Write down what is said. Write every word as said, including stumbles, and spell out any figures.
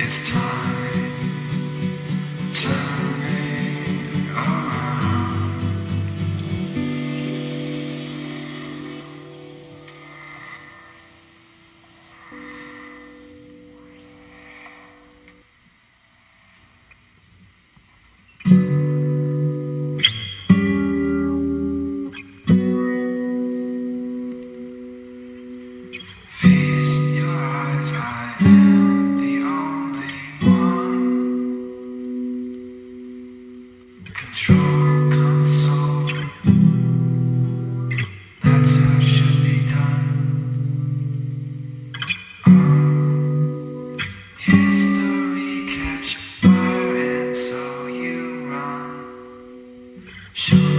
It's time turning around. Feast your eyes, I am the only one. Control console, that's how it should be done. Oh, history catch fire and so you run. Show